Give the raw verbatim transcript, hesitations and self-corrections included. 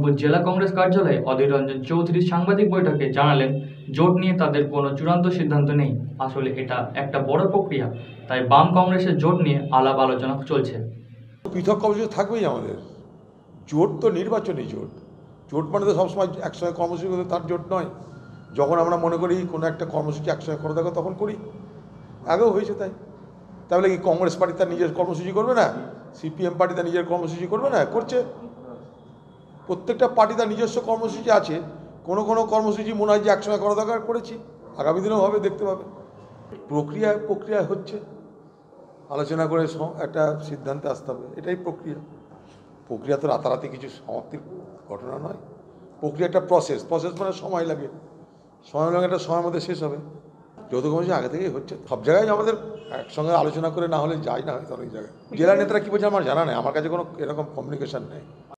বহরমপুর জেলা কংগ্রেস কার্যালয়ে অধীর রঞ্জন চৌধুরী সাংবাদিক বৈঠকে জানালেন, জোট নিয়ে তাদের কোনো চূড়ান্ত সিদ্ধান্ত নেই। আসলে এটা একটা বড় প্রক্রিয়া, তাই বাম কংগ্রেসের জোট নিয়ে আলাপ আলোচনা চলছে। পৃথক কর্মসূচি থাকবেই আমাদের। জোট তো নির্বাচনী জোট। জোট মানে তো সবসময় একসঙ্গে কর্মসূচি করতে তার জোট নয়। যখন আমরা মনে করি কোনো একটা কর্মসূচি একসঙ্গে করে থাকো তখন করি, আগেও হয়েছে তাই। তাহলে কি কংগ্রেস পার্টি তার নিজের কর্মসূচি করবে না? সিপিএম পার্টি তার নিজের কর্মসূচি করবে না? করছে। প্রত্যেকটা পার্টি তার নিজস্ব কর্মসূচি আছে। কোনো কোনো কর্মসূচি মনে হয় যে একসঙ্গে করা দরকার, করেছি, আগামী দিনেও হবে, দেখতে পাবে। প্রক্রিয়া প্রক্রিয়া হচ্ছে, আলোচনা করে একটা সিদ্ধান্তে আসতে হবে, এটাই প্রক্রিয়া। প্রক্রিয়া তো রাতারাতি কিছু সমাপ্তির ঘটনা নয়। প্রক্রিয়া একটা প্রসেস, প্রসেস মানে সময় লাগে, সময় লাগে, একটা সময়ের মধ্যে শেষ হবে। যৌথ কমিশন আগে থেকেই হচ্ছে, সব জায়গায় আমাদের একসঙ্গে আলোচনা করে না হলে যায় না হয়তো অনেক জায়গায়। জেলা নেতারা কী বলছে আমার জানা নেই, আমার কাছে কোনো এরকম কমিউনিকেশন নেই।